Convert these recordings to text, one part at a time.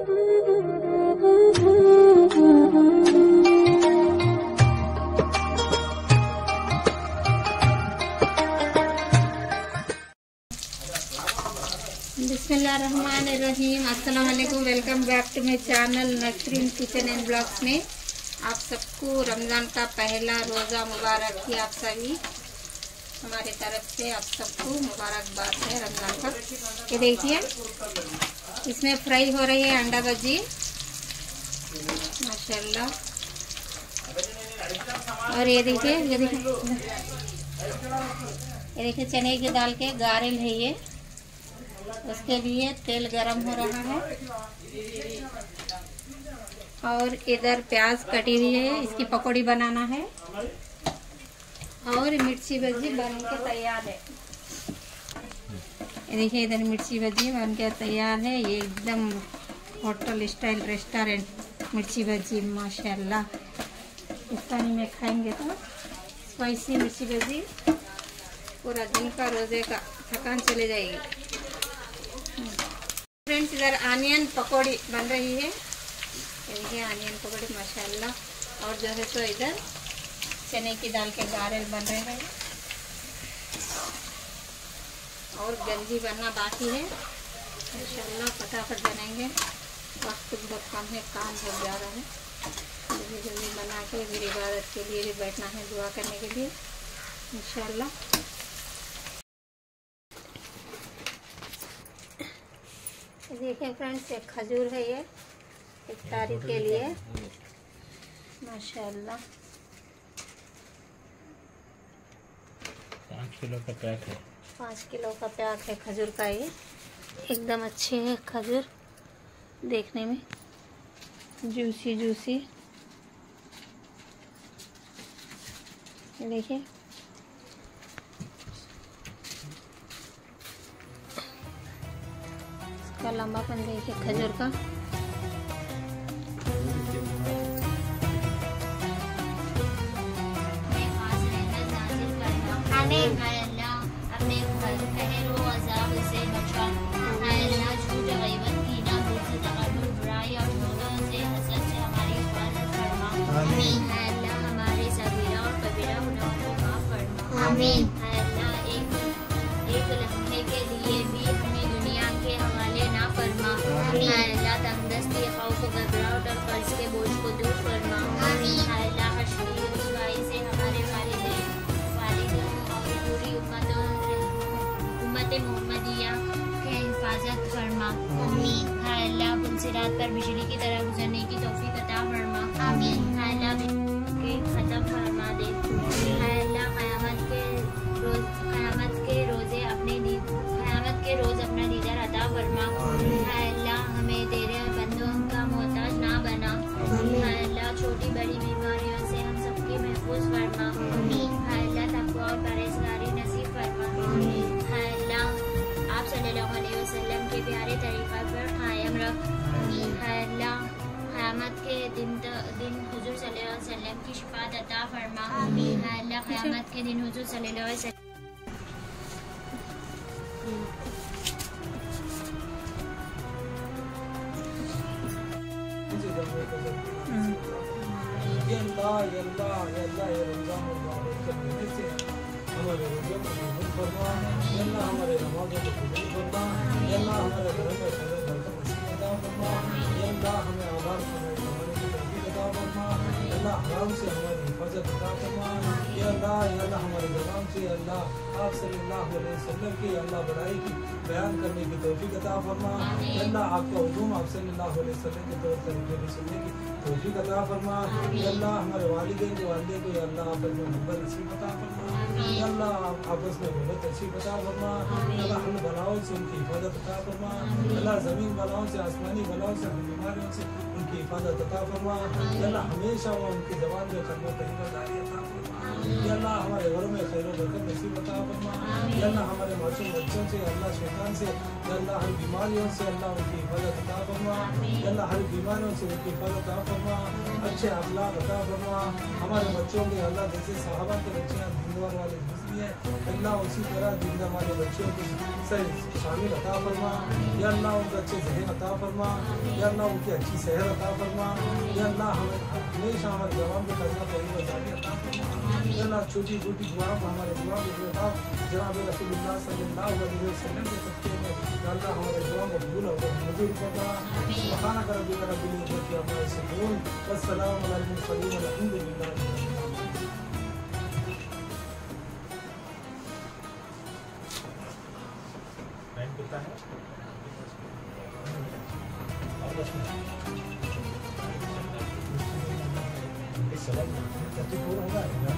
बिस्मिल्लाहिर्रहमानिर्रहीम। अस्सलाम वालेकुम। Welcome back to my channel Nasreen kitchen and blogs में आप सबको रमज़ान का पहला रोज़ा मुबारक की। आप सभी हमारे तरफ से आप सबको मुबारकबाद है रमज़ान का। ये देखिए इसमें फ्राई हो रही है अंडा भजी माशाल्लाह। और ये देखिए चने की दाल के गारिल है ये, उसके लिए तेल गरम हो रहा है। और इधर प्याज कटी हुई है, इसकी पकौड़ी बनाना है। और मिर्ची भजी बन के तैयार है। ये देखिए इधर मिर्ची भजी बन के तैयार है। ये एकदम होटल स्टाइल रेस्टोरेंट मिर्ची भजी माशाल्लाह। इफ्तारी में खाएंगे तो स्पाइसी मिर्ची भजी, पूरा दिन का रोजे का थकान चले जाएगी। फ्रेंड्स इधर आनियन पकौड़ी बन रही है। देखिए आनियन पकौड़ी माशाल्लाह। और जो है तो इधर चने की दाल के गारेल बन रहे हैं और गंजी बनना बाकी है माशाल्लाह। फटाफट बनाएंगे, वक्त बहुत कम है, काम बहुत ज़्यादा है। जल्दी जल्दी बना के फिर इबादत के लिए भी बैठना है, दुआ करने के लिए इंशाल्लाह। देखिए फ्रेंड्स एक खजूर है ये इफ्तारी के लिए माशाल्लाह। 5 किलो का पैक है। 5 किलो का पैक है खजूर का। ये एकदम अच्छे है खजूर, देखने में जूसी जूसी। देखिए इसका लंबापन देखिए खजूर का। हमारे सगीरा और कबीरा गुनाहों को माफ फरमा। आमीन। एक लम्हे के लिए भी हमें दुनिया के हवाले ना फरमा। अल्लाह तंगदस्ती, खौफ, घबराहट और कर्ज के बोझ को दूर फरमा। अल्लाह हश्र की रुसवाई से हमारे वालिदैन और पूरी उम्मत मोहम्मदिया के हिफाजत फरमा। अल्लाह पुलसिरात पर बिजली की तरह गुजरने की तौफीक अता फरमा। अल्लाह के खत्म फरमा दे। अल्लाह क़यामत के रोज़ अपना दीदार अता फरमा। अल्लाह हमें तेरे बंदों का मोहताज ना बना। अल्लाह छोटी बड़ी बीमारियों से हम सबकी महफूज फरमा। अल्लाह तक़वा और परहेज़गारी नसीब फरमा। अल्लाह आप सल्लल्लाहु अलैहि वसल्लम के प्यारे तरीक़ा पर कायम रख। अल्लाह क़यामत के दिन हुज़ूर सल्लल्लाहु अलैहि वसल्लम की शिफ़ाअत अता फरमा। अल्लाह क़यामत के दिन हुज़ूर सल्लल्लाहु अलैहि वसल्लम हमारे रोज़ों को कबूल फरमा। अल्लाह हमारे नमाज़ों को कबूल फरमा। अल्लाह हमारे घर में खैर बरकत नसीब अता फरमा। अल्लाह हमें आबाद फरमाए हमारे को तौफीक अता फरमा। अल्लाह हराम से हमारी हिफाजत अता फरमा। अल्लाह हमारे ज़बान से अल्लाह आप सल्लल्लाहु अलैहि वसल्लम की अल्लाह बड़ाई की बयान करने की तौफीक अता फरमा। अल्लाह आपका हुक्म आप सल्लल्लाहु अलैहि वसल्लम के तौर तरीके में सुनने की तौफीक अता फरमा। अल्लाह हमारे वालिदैन को वालिदे को अल्लाह आपस में नंबर नसीब अता फरमा। अल्लाह आपस में मोहब्बत नसीब अता फरमा। अल्लाह हम बलाओं से उनकी हिफाजत अता फरमा। अल्लाह ज़मीन बलाओं से, आसमानी बलाओं से, बीमारियों से उनकी हिफाजत अता फरमा। अल्लाह हमेशा वो उनकी ज़बान में खिदमत जारी अता फरमा। अल्लाह हमारे घरों में खैर बरकत नसीब अता फरमा। अल्लाह हमारे मासूम बच्चों से, अल्लाह शैतान से, अल्लाह हर बीमारियों से अल्लाह उनकी हिफाजत अता फरमा। अल्लाह हर बीमारियों से उनकी हिफाजत अता फरमा। अच्छे अखलाक अता फरमा। हमारे बच्चों के अल्लाह जैसे सहाबा के बच्चे दीनदार वाले होती है। अल्लाह उसी तरह जिन हमारे बच्चों को सही शामिल अता फरमा। या अल्लाह उनको अच्छे जहन अता फरमा। या अल्लाह उनकी अच्छी सेहत अता फरमा। या अल्लाह हमें हमेशा हमारे जवान को करना चाहिए अता फरमा। या अल्लाह छोटी छोटी दुआओं को हमारे दुआ को जनाब रसूलुल्लाह सल्लल्लाहु अलैहि वसल्लम के तस्वीर में या अल्लाह हमारे दुआ को कबूल और मंजूर करना। सुब्हानक रब्बिका रब्बिल इज्जति अम्मा यसिफून वस्सलामु अलल मुरसलीन वल्हम्दुलिल्लाहि रब्बिल आलमीन। टाइम कितना है? और 10 मिनट। इस सलाम जल्दी पूरा होगा यार।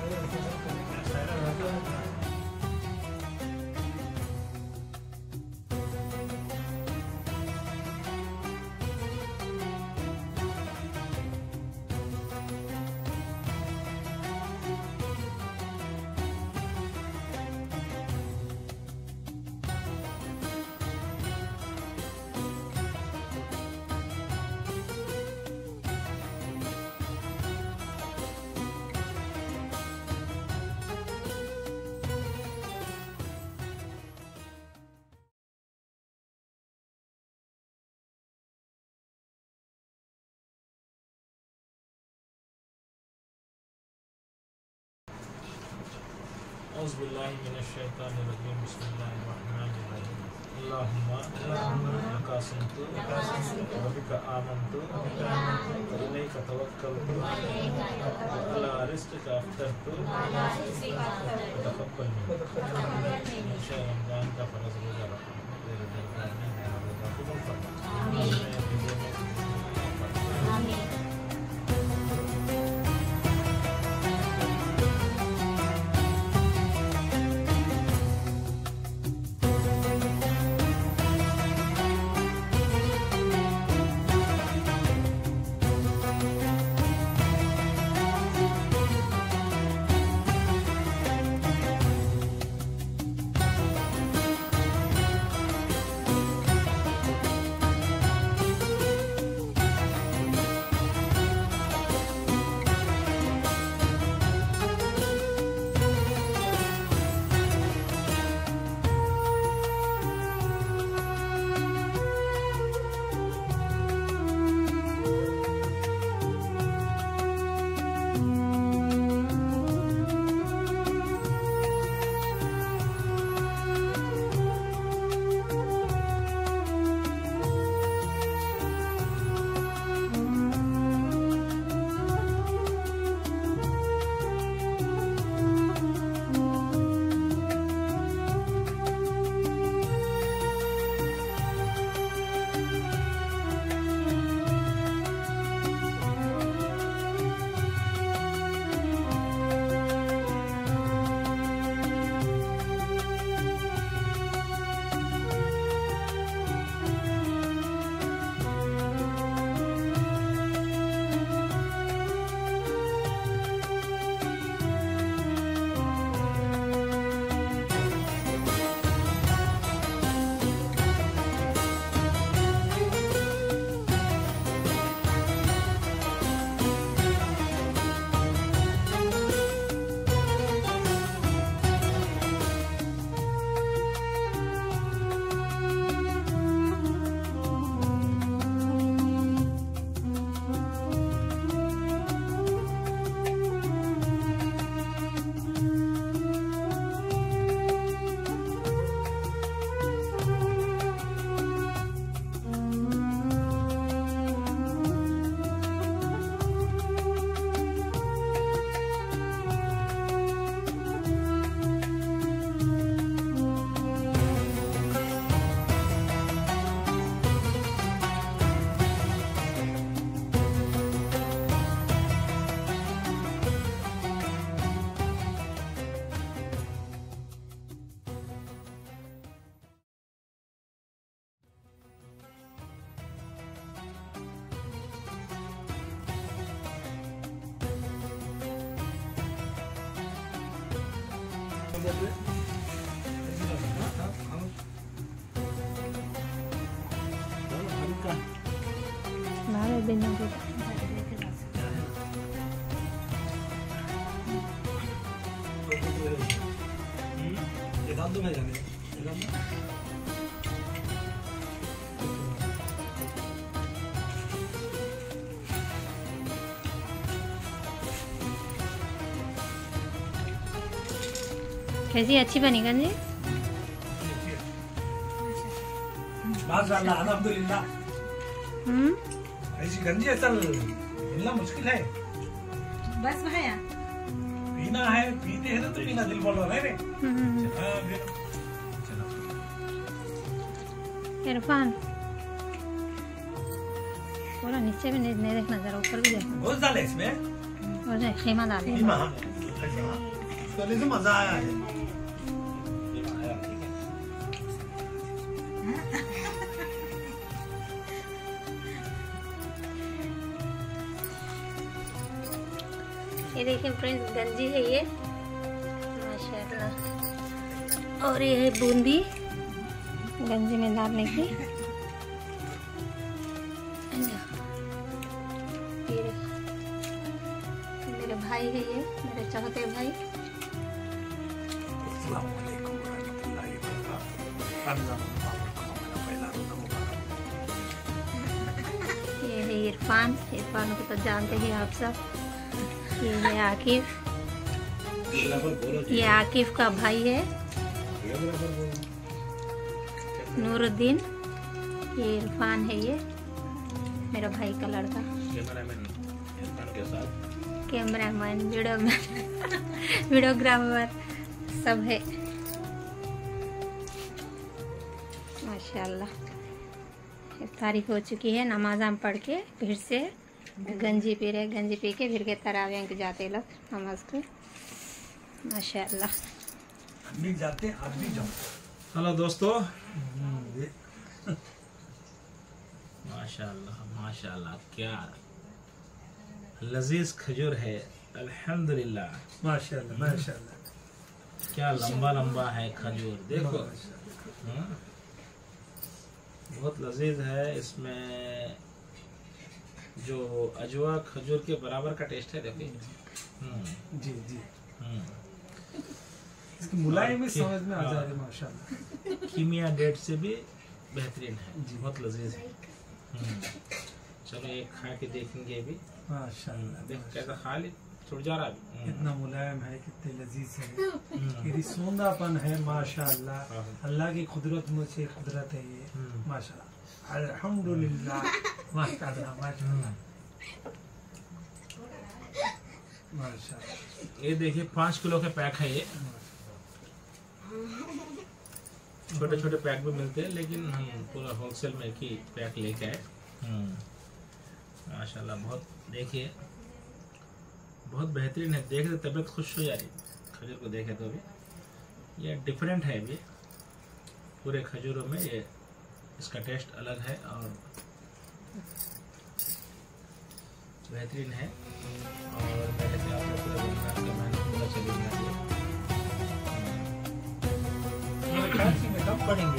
औज़ुबिल्लाहि मिनश्शैतानिर्रजीम बिस्मिल्लाहिर्रहमानिर्रहीम। अल्लाहुम्मा लका असलमतु व बिका आमनतु व इलैका तवक्कलतु व अला रिज़्क़िका अफ़्तरतु तक़ब्बल मिन्नी। इंशा रमज़ान का फ़र्ज़ रोज़ा रखा तेरे दरबार में मेरा रोज़ा कबूल फरमा। आमीन। Mare benang Thank you. डाल दो मैं जाने कैसी अच्छी बनी गंजी? माशाअल्लाह अल्हम्दुलिल्लाह। ऐसी गंजी असल मिलना मुश्किल है। बस भैया पीना है, पीते हैं तो पीना दिल बोल रहा है। इरफान पूरा नीचे भी नहीं देखना, जरा ऊपर भी देखना। गोश्त डाले इसमें और नहीं, खीमा डाले। खीमा से मजा आया है। ये देखिए फ्रेंड्स, गंजी है ये माशाल्लाह। और ये है बूंदी गंजी में डालने की। ये मेरे भाई है, ये मेरे चौथे भाई। ये है इरफान। इरफान को तो जानते ही आप सब। ये है आकिफ, ये आकिफ का भाई है नूरुद्दीन। ये इरफान है, ये मेरा भाई का लड़का। कैमरामैन, वीडियोग्राफर सब है माशाल्लाह। इफ्तारी हो चुकी है, नमाज हम पढ़ के फिर से गंजी पी रहे। गंजी पी के फिर के तरावियां के जाते लोग नमाज को माशाल्लाह। हम भी जाते, आप भी जाओ। हेलो दोस्तों, माशाल्लाह माशाल्लाह, क्या लजीज खजूर है। अल्हम्दुलिल्लाह माशाल्लाह माशाल्लाह। क्या लंबा लंबा है खजूर, देखो। बहुत लजीज है। इसमें जो अजवा खजूर के बराबर का टेस्ट है, देखिए। जी जी। इसकी मुलायम भी समझ में आ जा रही है माशाल्लाह। कीमिया डेट से भी बेहतरीन है जी। बहुत लजीज है। चलो एक खा के देखेंगे भी माशाल्लाह। देख कैसा खा ली, छुट जा रहा है। कितना मुलायम है, कितने लजीज है, कितनी सोंदापन है माशाल्लाह। अल्लाह की कुदरत में से कुदरत है ये माशाल्लाह। अल्हम्दुलिल्लाह माशाल्लाह माशाल्लाह माशाल्लाह। ये देखिए 5 किलो के पैक है ये। छोटे छोटे पैक भी मिलते हैं, लेकिन हम पूरा होलसेल में की पैक लेके आए। माशाल्लाह बहुत, देखिए बहुत बेहतरीन है। देख के तबीयत खुश हो जा रही खजूर को देखे तो भी। ये डिफरेंट है भी, पूरे खजूरों में ये इसका टेस्ट अलग है और बेहतरीन है। और मेरे से आपको पूरा रमजान का महीना पूरा चलेगा। कम पड़ेंगे।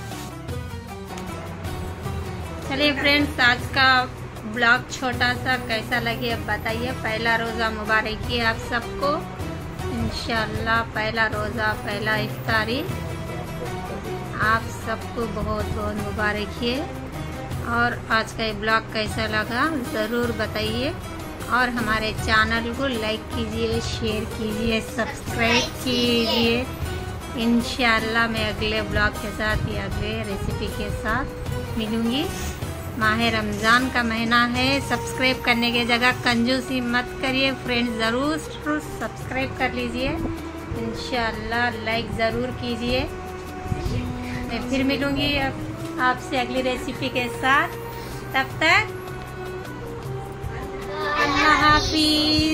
चलिए फ्रेंड्स, आज का ब्लॉग छोटा सा कैसा लगे अब बताइए। पहला रोज़ा मुबारक है आप सबको। इंशाल्लाह पहला रोज़ा, पहला इफ्तारी आप सबको बहुत बहुत मुबारक है। और आज का ये ब्लॉग कैसा लगा ज़रूर बताइए। और हमारे चैनल को लाइक कीजिए, शेयर कीजिए, सब्सक्राइब कीजिए। इंशाल्लाह मैं अगले ब्लॉग के साथ या अगले रेसिपी के साथ मिलूँगी। माह रमज़ान का महीना है, सब्सक्राइब करने की जगह कंजूसी मत करिए फ्रेंड्स, ज़रूर सब्सक्राइब कर लीजिए। इंशाल्लाह लाइक ज़रूर कीजिए। मैं फिर मिलूँगी आपसे अगली रेसिपी के साथ। तब तक अल्लाह हाफिज़।